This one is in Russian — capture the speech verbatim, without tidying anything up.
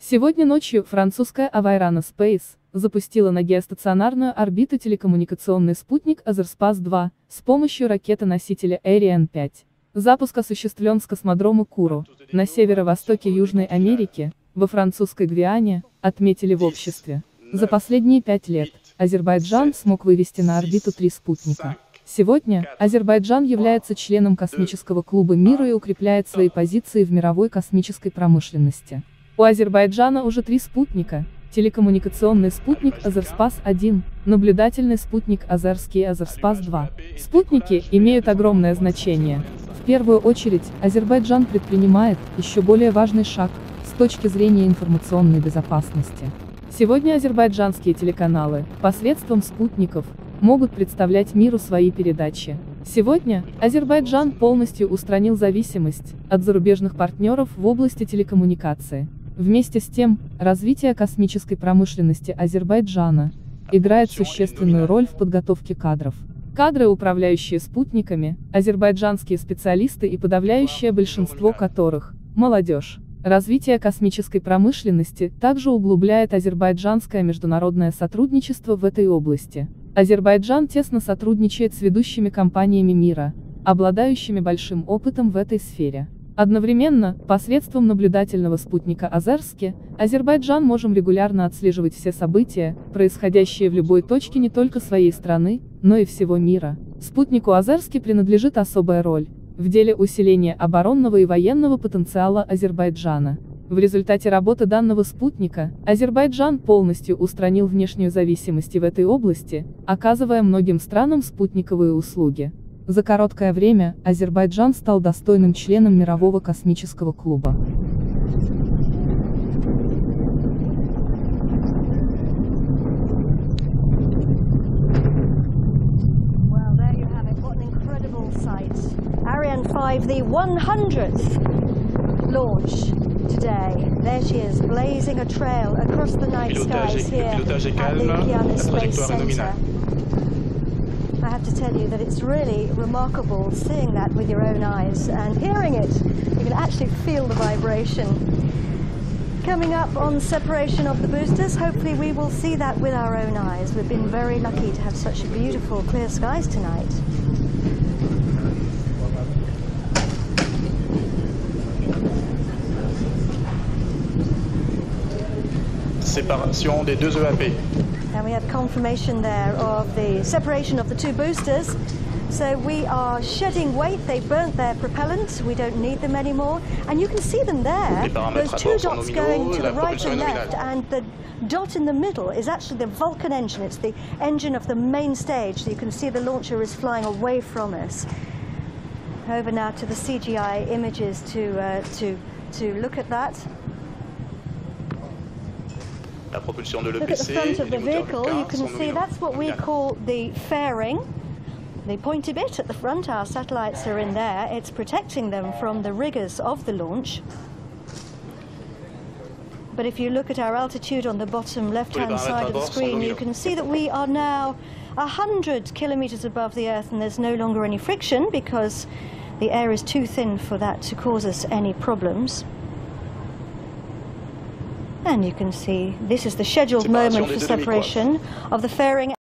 Сегодня ночью французская Авайрана Space запустила на геостационарную орбиту телекоммуникационный спутник Азерспас два с помощью ракеты-носителя Ариан пять. Запуск осуществлен с космодрома Куру, на северо-востоке Южной Америки, во французской Гвиане, отметили в обществе. За последние пять лет Азербайджан смог вывести на орбиту три спутника. Сегодня Азербайджан является членом космического клуба мира и укрепляет свои позиции в мировой космической промышленности. У Азербайджана уже три спутника: телекоммуникационный спутник Азерспас один, наблюдательный спутник Азерский Азерспас два. Спутники имеют огромное значение. В первую очередь, Азербайджан предпринимает еще более важный шаг с точки зрения информационной безопасности. Сегодня азербайджанские телеканалы, посредством спутников, могут представлять миру свои передачи. Сегодня Азербайджан полностью устранил зависимость от зарубежных партнеров в области телекоммуникации. Вместе с тем, развитие космической промышленности Азербайджана играет существенную роль в подготовке кадров. Кадры, управляющие спутниками, азербайджанские специалисты и подавляющее большинство которых – молодежь. Развитие космической промышленности также углубляет азербайджанское международное сотрудничество в этой области. Азербайджан тесно сотрудничает с ведущими компаниями мира, обладающими большим опытом в этой сфере. Одновременно, посредством наблюдательного спутника Азерский, Азербайджан можем регулярно отслеживать все события, происходящие в любой точке не только своей страны, но и всего мира. Спутнику Азерский принадлежит особая роль в деле усиления оборонного и военного потенциала Азербайджана. В результате работы данного спутника, Азербайджан полностью устранил внешнюю зависимость в этой области, оказывая многим странам спутниковые услуги. За короткое время Азербайджан стал достойным членом мирового космического клуба. Ariane five, the one hundredth launch today. There she is, blazing a trail across the night skies here at the Kiana Space Center. I have to tell you that it's really remarkable seeing that with your own eyes and hearing it. You can actually feel the vibration. Coming up on separation of the boosters, hopefully we will see that with our own eyes. We've been very lucky to have such beautiful clear skies tonight. Séparation des deux E A P. And we have confirmation there of the separation of the two boosters. So we are shedding weight. They burnt their propellant. We don't need them anymore. And you can see them there. Those two dots going to the right and left. And the dot in the middle is actually the Vulcan engine. It's the engine of the main stage. So you can see the launcher is flying away from us. Over now to the C G I images to, uh, to, to look at that. La propulsion de Look at the front of the vehicle, you can see that's what we call the fairing. The pointy bit at the front, our satellites are in there. It's protecting them from the rigors of the launch. But if you look at our altitude on the bottom left-hand side of the screen, you can see that we are now one hundred kilometers above the Earth, and there's no longer any friction because the air is too thin for that to cause us any problems. And you can see this is the scheduled moment for separation of the fairing.